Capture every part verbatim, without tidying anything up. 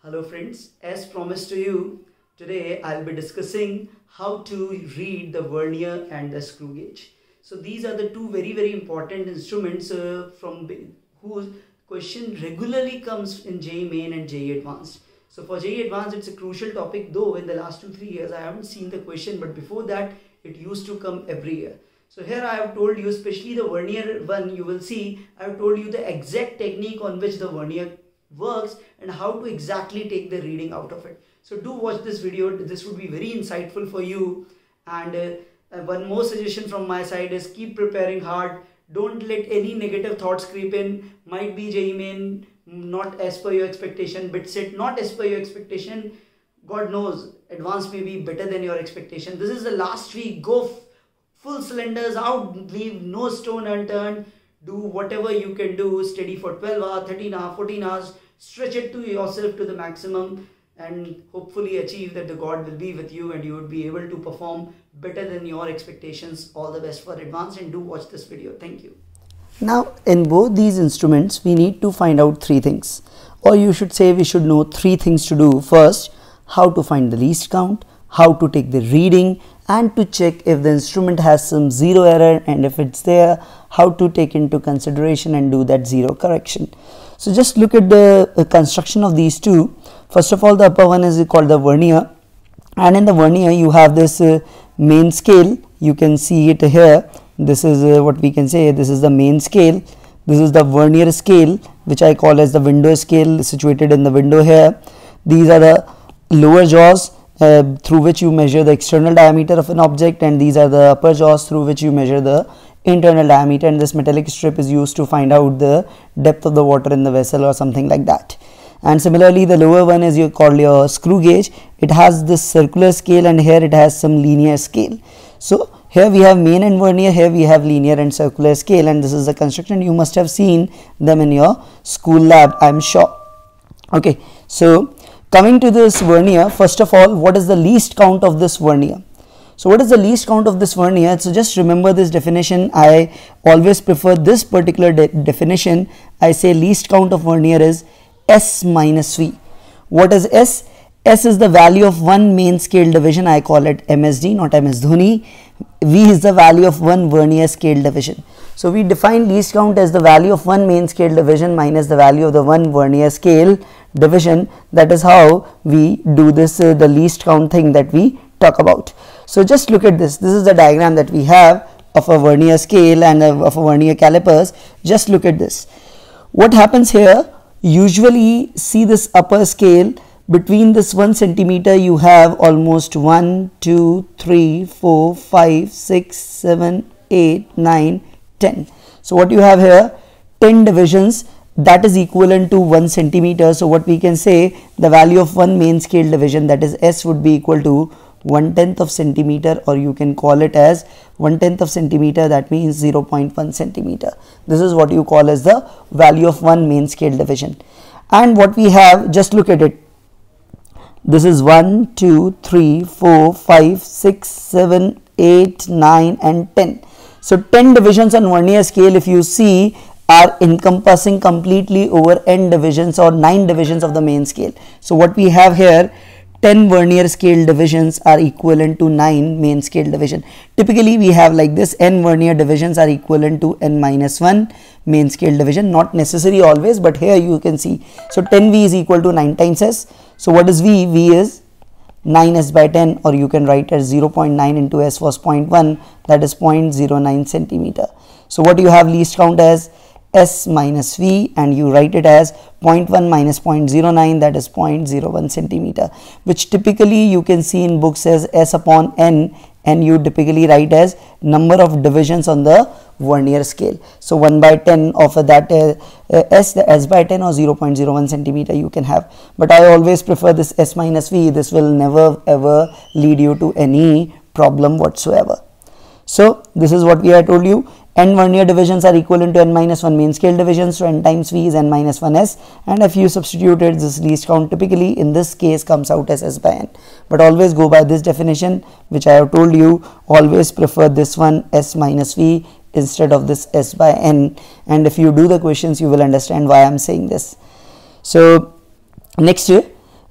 Hello friends, as promised to you, today I'll be discussing how to read the vernier and the screw gauge. So these are the two very very important instruments uh, from whose question regularly comes in J E E Main and J E E Advanced. So for J E E Advanced it's a crucial topic, though in the last two three years I haven't seen the question, but before that it used to come every year. So here I have told you, especially the vernier one, you will see I have told you the exact technique on which the vernier works and how to exactly take the reading out of it. So do watch this video, this would be very insightful for you. And uh, uh, one more suggestion from my side is keep preparing hard. Don't let any negative thoughts creep in. Might be J E E Main not as per your expectation, BITSET not as per your expectation. God knows, advanced may be better than your expectation. This is the last week. Go full cylinders out, leave no stone unturned. Do whatever you can do, study for twelve hours, thirteen hours, fourteen hours, stretch it to yourself to the maximum and hopefully achieve that the God will be with you and you would be able to perform better than your expectations. All the best for advanced, and do watch this video. Thank you. Now in both these instruments we need to find out three things, or you should say we should know three things to do. First, how to find the least count, how to take the reading, and to check if the instrument has some zero error, and if it's there, how to take into consideration and do that zero correction. So just look at the uh, construction of these two. First of all, the upper one is called the vernier, and in the vernier you have this uh, main scale. You can see it here. This is uh, what we can say, this is the main scale, this is the vernier scale, which I call as the window scale, situated in the window here. These are the lower jaws Uh, through which you measure the external diameter of an object, and these are the upper jaws through which you measure the internal diameter, and this metallic strip is used to find out the depth of the water in the vessel or something like that. And similarly, the lower one is you call your screw gauge. It has this circular scale, and here it has some linear scale. So here we have main and vernier, here we have linear and circular scale, and this is the construction. You must have seen them in your school lab, I am sure. Okay, so coming to this vernier, first of all, what is the least count of this vernier? So what is the least count of this vernier? So just remember this definition. I always prefer this particular de definition. I say least count of vernier is S minus V. What is S? S is the value of one main scale division. I call it M S D, not M S Dhoni. V is the value of one vernier scale division. So we define least count as the value of one main scale division minus the value of the one vernier scale division. That is how we do this, uh, the least count thing that we talk about. So just look at this. This is the diagram that we have of a vernier scale and of a vernier calipers. Just look at this. What happens here? Usually see this upper scale. Between this one centimeter you have almost one, two, three, four, five, six, seven, eight, nine, ten. So what you have here, ten divisions, that is equivalent to one centimeter. So what we can say, the value of one main scale division, that is S, would be equal to one tenth of centimeter, or you can call it as one tenth of centimeter. That means zero point one centimeter. This is what you call as the value of one main scale division. And what we have, just look at it. This is one, two, three, four, five, six, seven, eight, nine, and ten. So ten divisions on vernier scale, if you see, are encompassing completely over n divisions or nine divisions of the main scale. So what we have here, ten vernier scale divisions are equivalent to nine main scale division. Typically we have like this, n vernier divisions are equivalent to n minus one main scale division. Not necessary always, but here you can see. So ten V is equal to nine times S. So what is V? V is nine S by ten, or you can write as zero point nine into S was zero point one, that is zero point zero nine centimeter. So what you have least count as S minus V, and you write it as zero point one minus zero point zero nine, that is zero point zero one centimeter, which typically you can see in books as S upon N, and you typically write as number of divisions on the vernier scale. So one by ten of that uh, uh, S, the S by ten or zero point zero one centimeter you can have, but I always prefer this S minus V. This will never ever lead you to any problem whatsoever. So this is what we have told you. N vernier divisions are equivalent to n minus one main scale divisions, so n times V is n minus one S, and if you substituted this least count, typically in this case comes out as S by n. But always go by this definition which I have told you. Always prefer this one, S minus V, instead of this S by n, and if you do the questions you will understand why I am saying this. So next,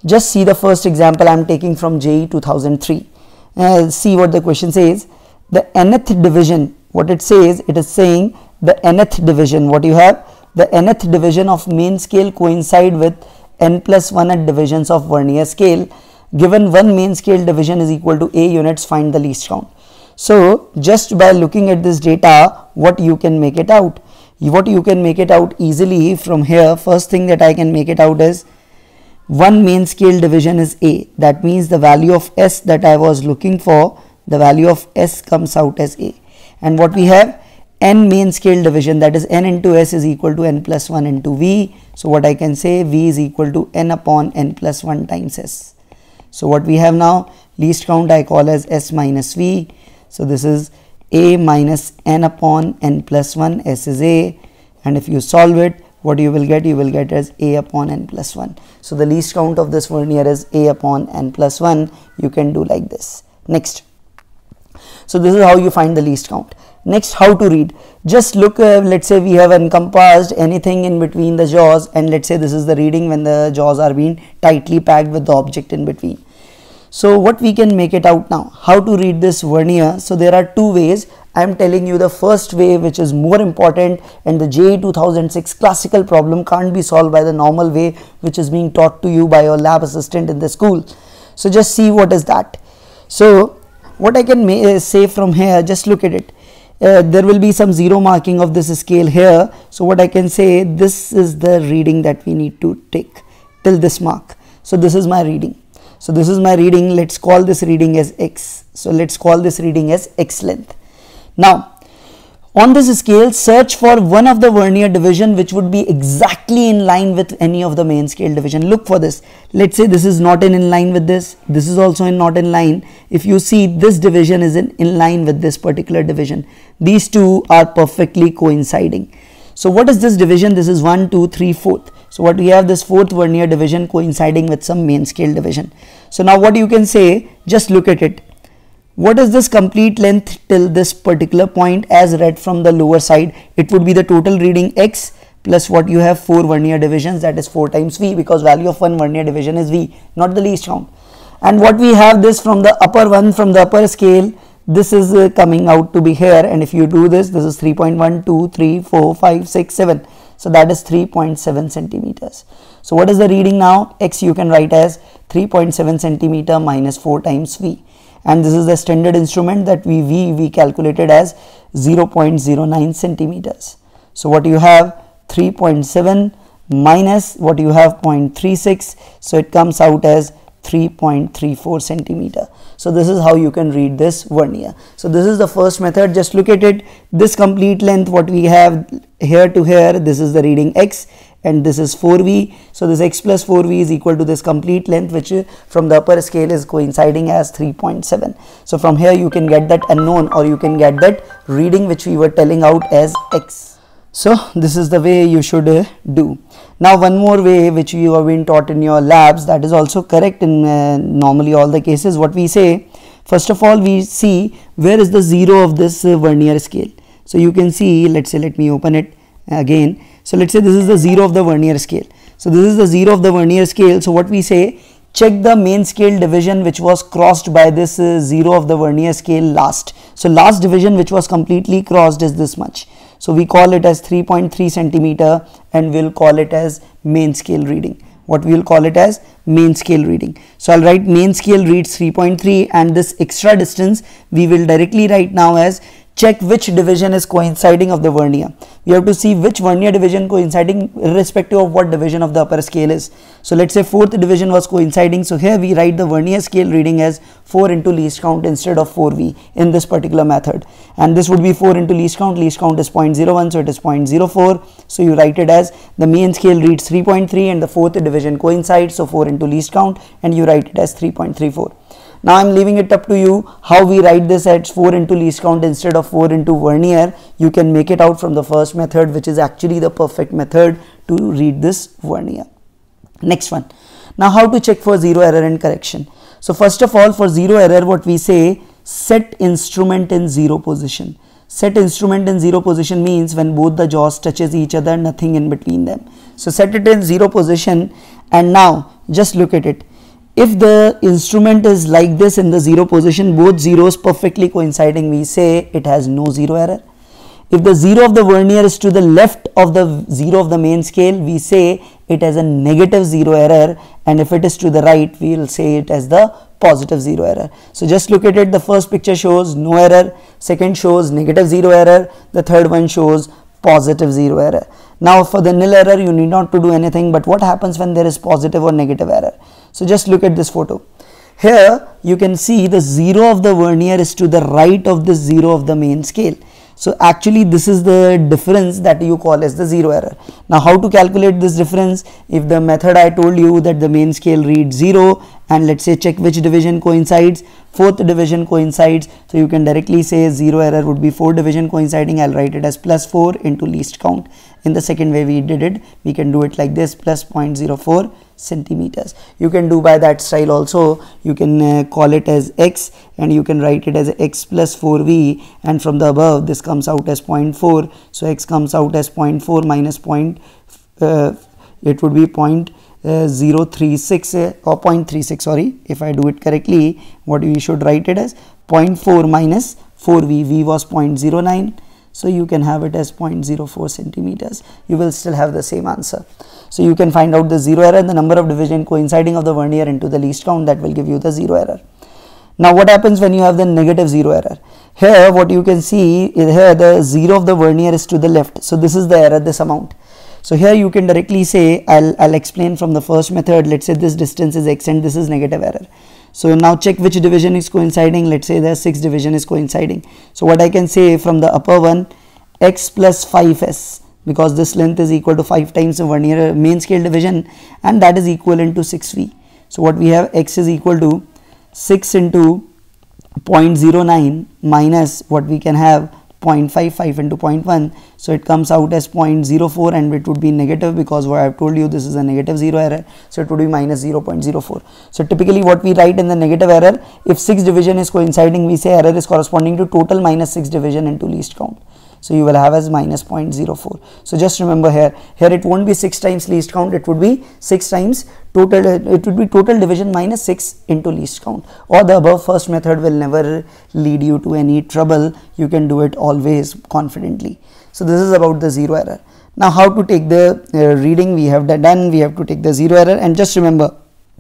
Just see the first example I am taking from J E two thousand three. Uh, see what the question says. The nth division, what it says, it is saying the nth division, what you have, the nth division of main scale coincide with n plus one at divisions of vernier scale. Given one main scale division is equal to a units, find the least count. So just by looking at this data, what you can make it out? What you can make it out easily from here, first thing that I can make it out is one main scale division is A. That means the value of S that I was looking for, the value of S comes out as A. And what we have, n main scale division, that is n into S is equal to n plus one into V. So what I can say, V is equal to n upon n plus one times S. So what we have now, least count I call as S minus V. So this is A minus n upon n plus one, S is A, and if you solve it, what you will get, you will get as A upon n plus one. So the least count of this vernier is A upon n plus one. You can do like this. Next. So this is how you find the least count. Next, how to read. Just look, uh, let's say we have encompassed anything in between the jaws, and let's say this is the reading when the jaws are being tightly packed with the object in between. So what we can make it out now, how to read this vernier. So there are two ways. I am telling you the first way, which is more important, and the J E two thousand six classical problem can't be solved by the normal way which is being taught to you by your lab assistant in the school. So just see what is that. So what I can uh, say from here, just look at it. Uh, there will be some zero marking of this scale here. So what I can say, this is the reading that we need to take till this mark. So this is my reading. So this is my reading. Let's call this reading as X. So let's call this reading as X length. Now on this scale, search for one of the vernier division which would be exactly in line with any of the main scale division. Look for this. Let's say this is not in, in line with this. This is also in not in line. If you see, this division is in, in line with this particular division. These two are perfectly coinciding. So what is this division? This is one, two, three, fourth. So what we have, this fourth vernier division coinciding with some main scale division. So now what you can say, just look at it. What is this complete length till this particular point as read from the lower side? It would be the total reading X plus what you have, four vernier divisions, that is four times V, because value of one vernier division is V, not the least count. And what we have, this from the upper one, from the upper scale, this is uh, coming out to be here, and if you do this, this is three point one, two, three, four, five, six, seven. So that is three point seven centimeters. So what is the reading now? X you can write as three point seven centimeter minus four times V. And this is the standard instrument that we V, we calculated as zero point zero nine centimeters. So what you have, three point seven minus what you have, zero point three six. So it comes out as three point three four centimeter. So this is how you can read this vernier. So this is the first method. Just look at it. This complete length, what we have here to here, this is the reading X, and this is four V. So this X plus four V is equal to this complete length, which from the upper scale is coinciding as three point seven. So from here you can get that unknown, or you can get that reading which we were telling out as X. So this is the way you should uh, do. Now one more way which you have been taught in your labs, that is also correct in uh, normally all the cases. What we say, first of all, we see where is the zero of this uh, vernier scale. So you can see, let's say, let me open it again. So let's say this is the zero of the vernier scale. So this is the zero of the vernier scale. So what we say, check the main scale division which was crossed by this uh, zero of the vernier scale last. So last division which was completely crossed is this much. So we call it as three point three centimeter, and we'll call it as main scale reading. What we will call it as main scale reading. So I'll write main scale reads three point three, and this extra distance we will directly write now as check which division is coinciding of the vernier. We have to see which vernier division coinciding irrespective of what division of the upper scale is. So let's say fourth division was coinciding. So here we write the vernier scale reading as four into least count instead of four V in this particular method. And this would be four into least count. Least count is zero point zero one, so it is zero point zero four. So you write it as the main scale reads three point three and the fourth division coincides. So four into least count, and you write it as three point three four. Now I am leaving it up to you how we write this as four into least count instead of four into vernier. You can make it out from the first method, which is actually the perfect method to read this vernier. Next one. Now how to check for zero error and correction. So first of all, for zero error, what we say, set instrument in zero position. Set instrument in zero position means when both the jaws touches each other, nothing in between them. So set it in zero position, and now just look at it. If the instrument is like this in the zero position, both zeros perfectly coinciding, we say it has no zero error. If the zero of the vernier is to the left of the zero of the main scale, we say it has a negative zero error, and if it is to the right, we will say it as the positive zero error. So just look at it. The first picture shows no error, second shows negative zero error, the third one shows positive zero error. Now for the nil error, you need not to do anything, but what happens when there is positive or negative error? So just look at this photo. Here you can see the zero of the vernier is to the right of the zero of the main scale. So actually this is the difference that you call as the zero error. Now how to calculate this difference? If the method I told you that the main scale reads zero, and let's say check which division coincides, fourth division coincides, so you can directly say zero error would be four division coinciding. I'll write it as plus four into least count. In the second way we did it, we can do it like this, plus zero point zero four centimeters. You can do by that style also. You can uh, call it as x, and you can write it as x plus four v, and from the above this comes out as zero point four, so x comes out as zero point four minus point uh, it would be zero point zero three six uh, or zero point three six, sorry, if I do it correctly, what we should write it as zero point four minus four v, v was zero point zero nine, so you can have it as zero point zero four centimeters. You will still have the same answer. So you can find out the zero error and the number of division coinciding of the vernier into the least count. That will give you the zero error. Now what happens when you have the negative zero error? Here what you can see is here the zero of the vernier is to the left, so this is the error, this amount. So here you can directly say, I'll, I'll explain from the first method. Let's say this distance is x and this is negative error. So now check which division is coinciding. Let's say the sixth division is coinciding. So what I can say from the upper one, x plus five s, because this length is equal to five times the vernier main scale division, and that is equivalent to six v. So what we have, x is equal to six into zero point zero nine minus what we can have zero point five five into zero point one, so it comes out as zero point zero four, and it would be negative because what I have told you, this is a negative zero error, so it would be minus zero point zero four. So typically what we write in the negative error, if six division is coinciding, we say error is corresponding to total minus six division into least count. So you will have as minus zero point zero four. So just remember here, here it won't be six times least count, it would be six times total, it would be total division minus six into least count. Or the above first method will never lead you to any trouble. You can do it always confidently. So this is about the zero error. Now how to take the uh, reading, we have done, we have to take the zero error, and just remember,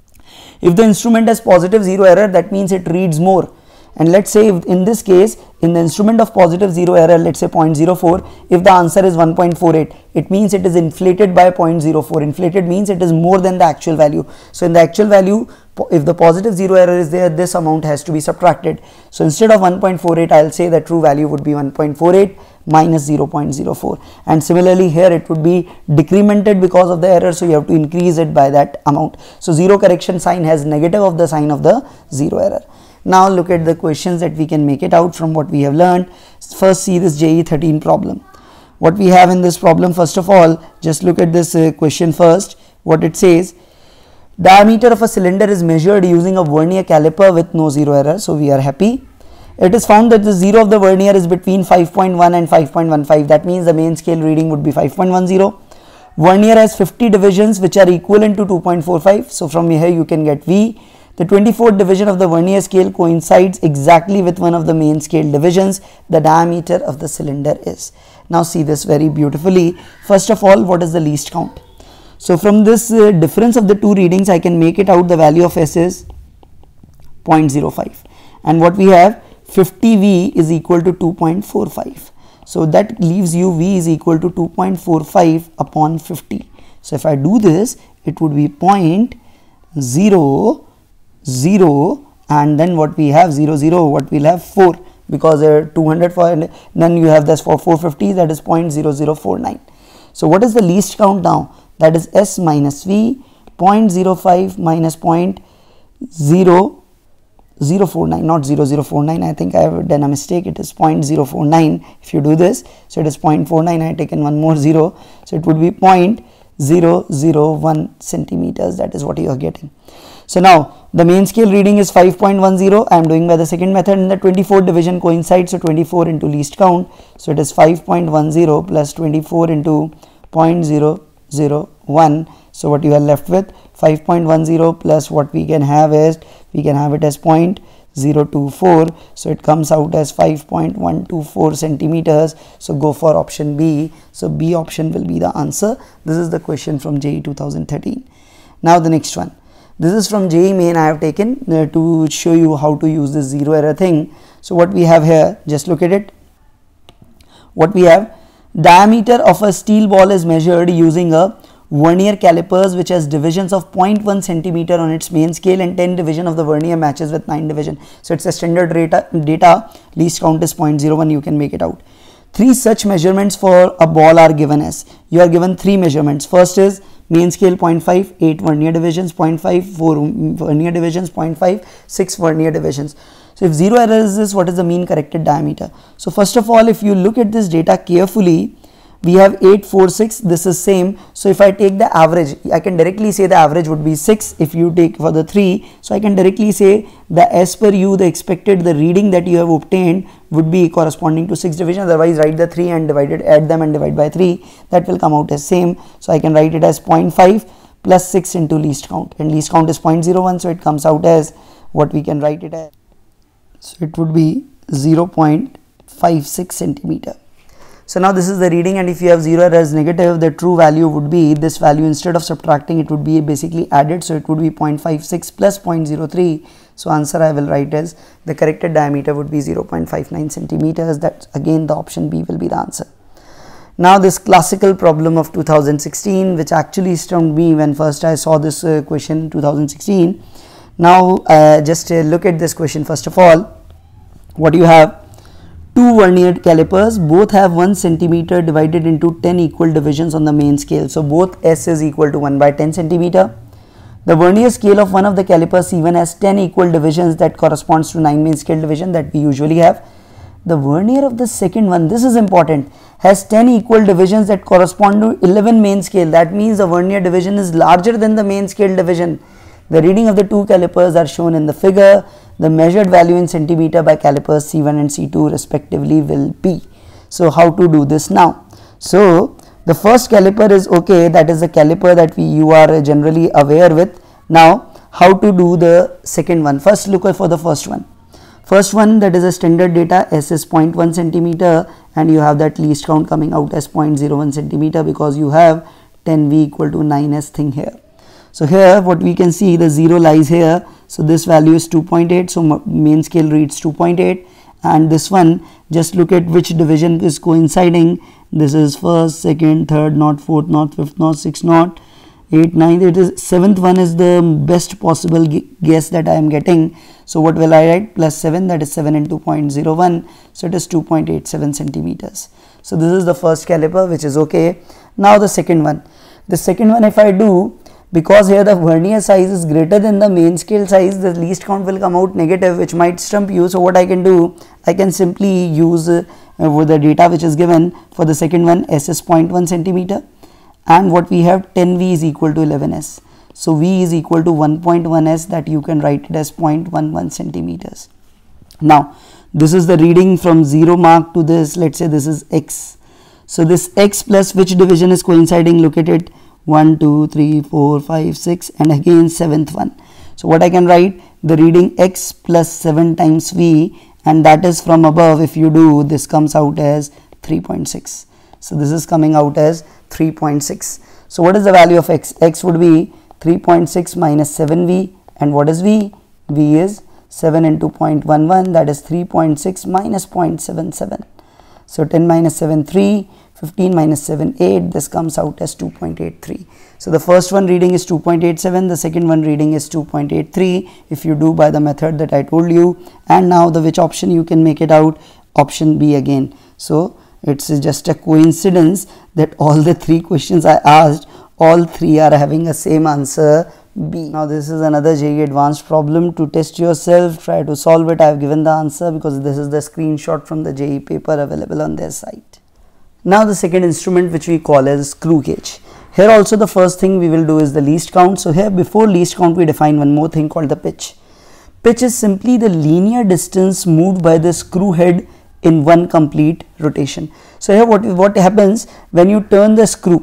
if the instrument has positive zero error, that means it reads more. And let's say if in this case, in the instrument of positive zero error, let's say zero point zero four, if the answer is one point four eight, it means it is inflated by zero point zero four. Inflated means it is more than the actual value. So in the actual value, if the positive zero error is there, this amount has to be subtracted. So instead of one point four eight, I'll say the true value would be one point four eight minus zero point zero four. And similarly here it would be decremented because of the error, so you have to increase it by that amount. So zero correction sign has negative of the sign of the zero error. Now look at the questions that we can make it out from what we have learned. First, see this J E thirteen problem. What we have in this problem, first of all, just look at this uh, question first. What it says, diameter of a cylinder is measured using a vernier caliper with no zero error, so we are happy. It is found that the zero of the vernier is between five point one and five point one five. That means the main scale reading would be five point one zero. Vernier has fifty divisions which are equivalent to two point four five. So from here you can get V. The twenty-fourth division of the vernier scale coincides exactly with one of the main scale divisions. The diameter of the cylinder is. Now see this very beautifully. First of all, what is the least count? So from this uh, difference of the two readings, I can make it out. The value of S is zero point zero five, and what we have, fifty V is equal to two point four five. So that leaves you V is equal to two point four five upon fifty. So if I do this, it would be zero point zero zero, and then what we have zero zero, what we'll have four, because there are two hundred for, and then you have this for four fifty, that is zero point zero zero four nine. So what is the least count now? That is S minus V. Zero point zero five minus zero point zero zero four nine, not zero zero four nine. I think I have done a mistake. It is zero point zero four nine if you do this. So it is zero point four nine. I have taken one more zero, so it would be zero point zero zero one centimeters. That is what you are getting. So now the main scale reading is five point one zero. I am doing by the second method, and the twenty-fourth division coincides, so twenty-four into least count. So it is five point one zero plus twenty-four into zero point zero zero one. So what you are left with, five point one zero plus what we can have is, we can have it as zero point zero two four, so it comes out as five point one two four centimeters. So go for option B. So B option will be the answer. This is the question from J E E twenty thirteen. Now the next one, this is from J E E Main. I have taken uh, to show you how to use this zero error thing. So what we have here, just look at it. What we have, diameter of a steel ball is measured using a vernier calipers which has divisions of zero point one centimeter on its main scale, and ten division of the vernier matches with nine division. So it's a standard data, data least count is zero point zero one, you can make it out. Three such measurements for a ball are given as, you are given three measurements. First is main scale zero point five, eight vernier divisions, zero point five, four vernier divisions, zero point five, six vernier divisions. So if zero error is this, what is the mean corrected diameter? So first of all, if you look at this data carefully, we have eight four six, this is same. So if I take the average, I can directly say the average would be six if you take for the three. So I can directly say the as per you, the expected, the reading that you have obtained would be corresponding to six division. Otherwise write the three and divide it, add them and divide by three, that will come out as same. So I can write it as zero point five plus six into least count, and least count is zero point zero one, so it comes out as, what we can write it as, so it would be zero point five six centimeter. So now this is the reading, and if you have zero error as negative, the true value would be this value. Instead of subtracting, it would be basically added, so it would be zero point five six plus zero point zero three. So answer I will write as, the corrected diameter would be zero point five nine centimeters. That again the option B will be the answer. Now this classical problem of two thousand sixteen, which actually stumped me when first I saw this uh, question in two thousand sixteen. Now uh, just uh, look at this question. First of all, what you have, two vernier calipers, both have one centimeter divided into ten equal divisions on the main scale. So both S is equal to one by ten centimeter. The vernier scale of one of the calipers C one has ten equal divisions, that corresponds to nine main scale division that we usually have. The vernier of the second one, this is important, has ten equal divisions that correspond to eleven main scale. That means the vernier division is larger than the main scale division. The reading of the two calipers are shown in the figure. The measured value in centimeter by calipers C one and C two respectively will be. So how to do this now? So the first caliper is okay, that is the caliper that we you are generally aware with. Now how to do the second one? First look for the first one. First one, that is a standard data, S is zero point one centimeter, and you have that least count coming out as zero point zero one centimeter because you have ten V equal to nine S thing here. So here what we can see, the zero lies here, so this value is two point eight, so main scale reads two point eight, and this one, just look at which division is coinciding. This is first, second, third, not fourth, not fifth, not sixth, not eighth, ninth, it is seventh one is the best possible guess that I am getting. So what will I write? Plus seven, that is seven into zero point zero one, so it is two point eight seven centimeters. So this is the first caliper, which is okay. Now the second one, the second one if I do, because here the vernier size is greater than the main scale size, the least count will come out negative, which might stump you. So what I can do, I can simply use uh, with the data which is given for the second one, S is zero point one centimeter, and what we have, ten V is equal to eleven S. So V is equal to one point one S, that you can write it as zero point one one centimeters. Now this is the reading from zero mark to this, let's say this is X. So this X plus which division is coinciding? Look at it, one, two, three, four, five, six, and again seventh one. So what I can write, the reading X plus seven times V, and that is from above. If you do, this comes out as three point six. So this is coming out as three point six. So what is the value of X? X would be three point six minus seven V, and what is V? V is seven into zero point one one, that is three point six minus zero point seven seven. So ten minus seven, three, fifteen minus seven, eight, this comes out as two point eight three. So the first one reading is two point eight seven, the second one reading is two point eight three if you do by the method that I told you. And now the which option you can make it out? Option B again. So it's just a coincidence that all the three questions I asked, all three are having a same answer, B. Now this is another J E E advanced problem. To test yourself, try to solve it. I have given the answer because this is the screenshot from the J E E paper available on their site. Now the second instrument, which we call as screw gauge. Here also the first thing we will do is the least count. So here before least count we define one more thing called the pitch. Pitch is simply the linear distance moved by the screw head in one complete rotation. So here what, what happens when you turn the screw,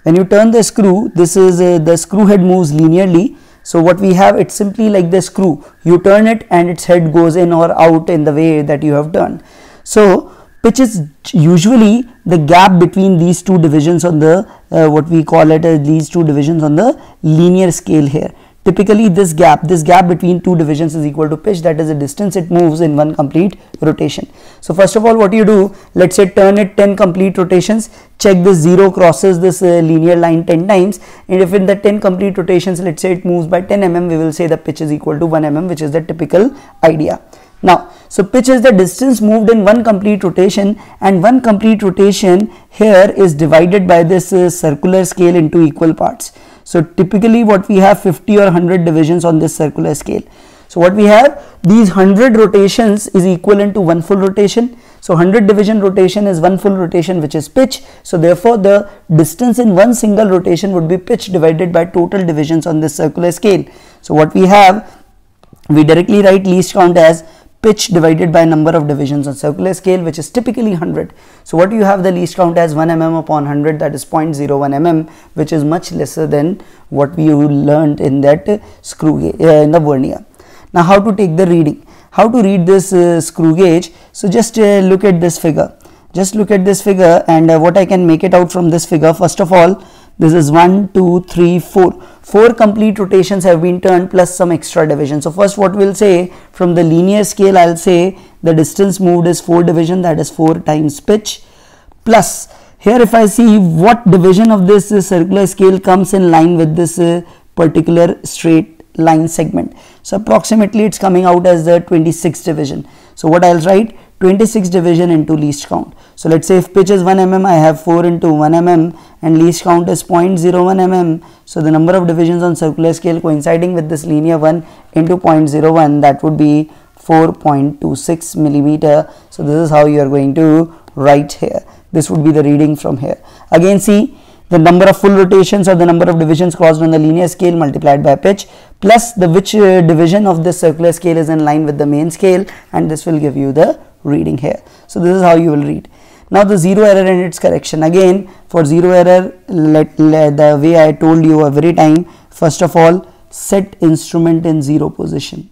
When you turn the screw, this is uh, the screw head moves linearly. So what we have, it's simply like the screw. You turn it and its head goes in or out in the way that you have turned. So pitch is usually the gap between these two divisions on the uh, what we call it as these two divisions on the linear scale here. Typically this gap, this gap between two divisions is equal to pitch, that is the distance it moves in one complete rotation. So first of all, what you do, let's say turn it ten complete rotations, check this zero crosses this uh, linear line ten times, and if in the ten complete rotations, let's say it moves by ten millimeters, we will say the pitch is equal to one millimeter, which is the typical idea. Now, so pitch is the distance moved in one complete rotation, and one complete rotation here is divided by this uh, circular scale into equal parts. So typically what we have fifty or one hundred divisions on this circular scale. So what we have, these one hundred rotations is equivalent to one full rotation. So one hundred division rotation is one full rotation, which is pitch. So therefore the distance in one single rotation would be pitch divided by total divisions on this circular scale. So what we have, we directly write least count as pitch divided by number of divisions on circular scale, which is typically one hundred. So what you have the least count as one millimeter upon one hundred, that is zero point zero one millimeter, which is much lesser than what we learned in that uh, screw gauge uh, in the vernier. Now how to take the reading, how to read this uh, screw gauge. So just uh, look at this figure, just look at this figure, and uh, what I can make it out from this figure. First of all, this is one, two, three, four. Four complete rotations have been turned plus some extra division. So first what we'll say, from the linear scale, I'll say the distance moved is four division, that is four times pitch, plus here if I see what division of this uh, circular scale comes in line with this uh, particular straight line segment. So approximately it's coming out as the twenty-sixth division. So what I'll write, twenty-six division into least count. So let's say if pitch is one millimeter, I have four into one millimeter, and least count is zero point zero one millimeter. So the number of divisions on circular scale coinciding with this linear one into zero point zero one, that would be four point two six millimeter. So this is how you are going to write here. This would be the reading from here. Again, see the number of full rotations or the number of divisions crossed on the linear scale multiplied by pitch, plus the which uh, division of this circular scale is in line with the main scale, and this will give you the reading here. So this is how you will read. Now the zero error and its correction. Again, for zero error, let, let the way I told you every time, first of all set instrument in zero position.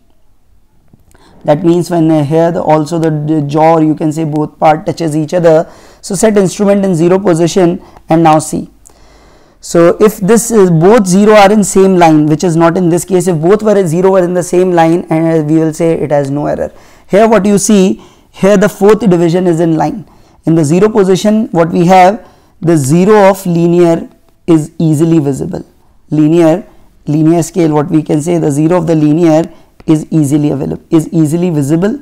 That means when uh, here the, also the, the jaw, or you can say both part touches each other. So set instrument in zero position, and now see. So if this is both zero are in same line, which is not in this case, if both were zero were in the same line, and we will say it has no error. Here what you see, here the fourth division is in line. In the zero position, what we have, the zero of linear is easily visible. Linear, linear scale, what we can say, the zero of the linear is easily available, is easily visible,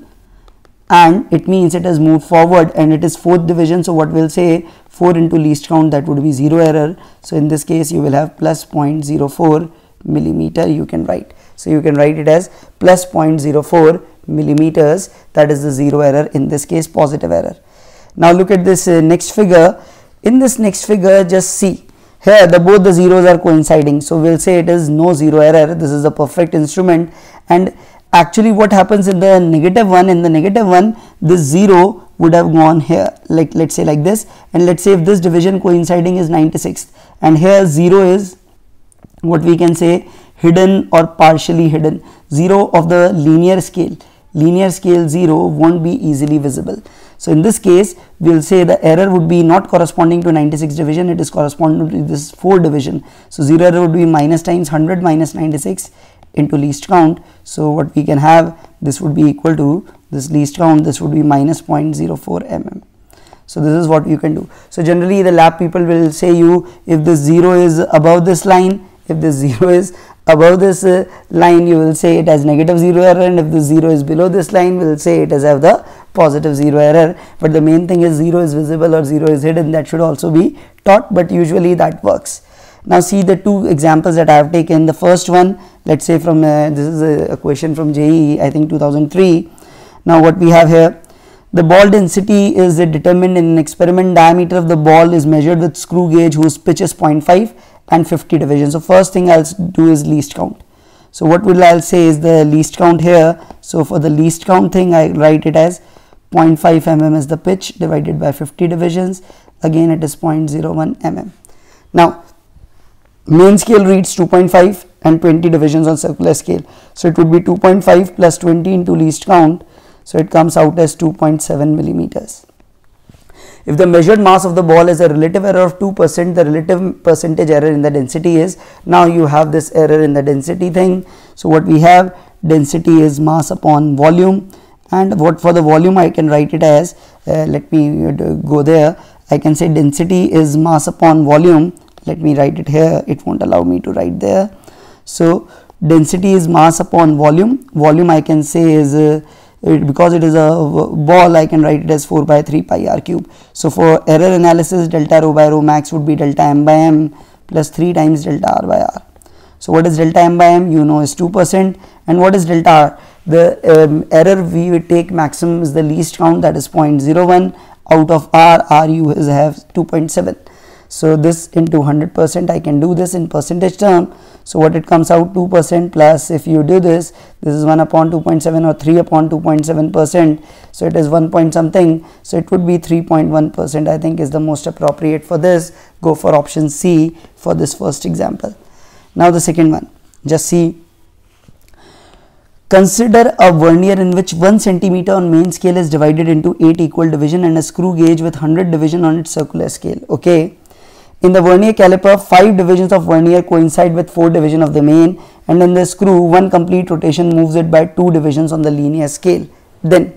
and it means it has moved forward, and it is fourth division. So what we'll say, four into least count, that would be zero error. So in this case, you will have plus zero point zero four millimeter. You can write. So you can write it as plus zero point zero four millimeters. That is the zero error. In this case, positive error. Now look at this uh, next figure. In this next figure, just see here the both the zeros are coinciding. So we'll say it is no zero error. This is a perfect instrument. And actually what happens in the negative one, in the negative one, this zero would have gone here, like let's say like this, and let's say if this division coinciding is ninety-sixth, and here zero is what we can say hidden or partially hidden. Zero of the linear scale, linear scale zero won't be easily visible. So in this case, we will say the error would be not corresponding to ninety-six division, it is corresponding to this four division. So zero error would be minus times one hundred minus ninety-six into least count. So what we can have, this would be equal to this least count, this would be minus zero point zero four millimeter. So this is what you can do. So generally the lab people will say you, if this zero is above this line, if this zero is above this uh, line, you will say it has negative zero error, and if the zero is below this line, we will say it has have the positive zero error. But the main thing is zero is visible or zero is hidden. That should also be taught, but usually that works. Now see the two examples that I have taken. The first one, let's say from uh, this is a, a question from J E E, I think two thousand three. Now what we have here, the ball density is uh, determined in an experiment. Diameter of the ball is measured with screw gauge whose pitch is zero point five and fifty divisions. So first thing I'll do is least count. So what will I'll say is the least count here. So for the least count thing, I write it as zero point five millimeter is the pitch divided by fifty divisions. Again it is zero point zero one millimeter. Now main scale reads two point five and twenty divisions on circular scale. So it would be two point five plus twenty into least count. So it comes out as two point seven millimeters. If the measured mass of the ball is a relative error of two percent, the relative percentage error in the density is, now you have this error in the density thing. So what we have, density is mass upon volume, and what for the volume I can write it as, uh, let me go there, I can say density is mass upon volume. Let me write it here, it won't allow me to write there. So density is mass upon volume. Volume I can say is uh, it, because it is a ball, I can write it as four by three pi r cube. So for error analysis, delta rho by rho max would be delta m by m plus three times delta r by r. So what is delta m by m? You know is two percent. And what is delta r? The um, error we would take maximum is the least count, that is zero point zero one. Out of r, r you is have two point seven. So this into one hundred percent, I can do this in percentage term. So what it comes out, two percent plus, if you do this, this is one upon two point seven or three upon two point seven percent. So it is one point something. So it would be three point one percent, I think is the most appropriate for this. Go for option C for this first example. Now the second one, just see. Consider a vernier in which one centimeter on main scale is divided into eight equal division and a screw gauge with one hundred division on its circular scale. Okay. In the vernier caliper, five divisions of vernier coincide with four division of the main, and in the screw, one complete rotation moves it by two divisions on the linear scale. Then,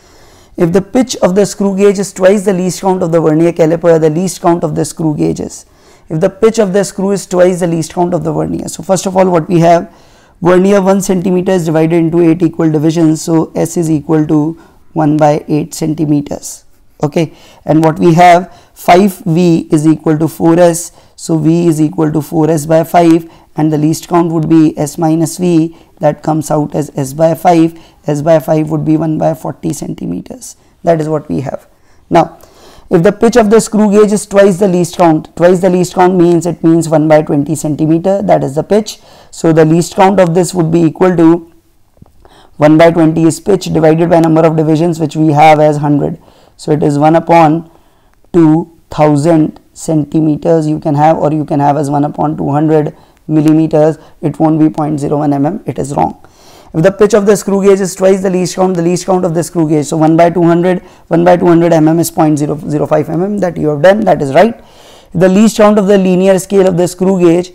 if the pitch of the screw gauge is twice the least count of the vernier caliper, the least count of the screw gauge is. If the pitch of the screw is twice the least count of the vernier. So first of all, what we have, vernier one centimeter is divided into eight equal divisions. So S is equal to one by eight centimeters. Okay, and what we have, five V is equal to four S, so V is equal to four S by five, and the least count would be S minus V, that comes out as S by five. S by five would be one by forty centimeters. That is what we have. Now, if the pitch of the screw gauge is twice the least count, twice the least count means it means one by twenty centimeter, that is the pitch. So the least count of this would be equal to one by twenty is pitch divided by number of divisions, which we have as one hundred. So it is one upon two thousand centimeters you can have, or you can have as one upon two hundred millimeters. It won't be zero point zero one millimeters, it is wrong. If the pitch of the screw gauge is twice the least count, the least count of the screw gauge, so one by two hundred, one by two hundred millimeters is zero point zero zero five millimeters, that you have done, that is right. If the least count of the linear scale of the screw gauge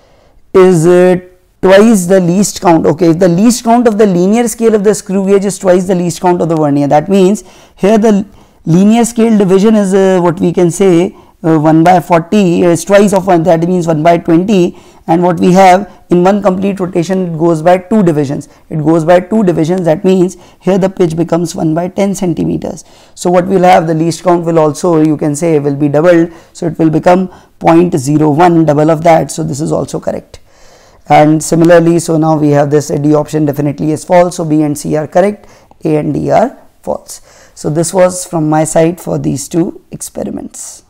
is uh, twice the least count, okay, if the least count of the linear scale of the screw gauge is twice the least count of the vernier, that means here the linear scale division is uh, what we can say uh, one by forty is twice of one, that means one by twenty, and what we have in one complete rotation, it goes by two divisions, it goes by two divisions, that means here the pitch becomes one by ten centimeters. So what we will have, the least count will also, you can say, will be doubled, so it will become zero point zero one, double of that. So this is also correct. And similarly, so now we have this D option definitely is false, so B and C are correct, A and D are false. So this was from my side for these two experiments.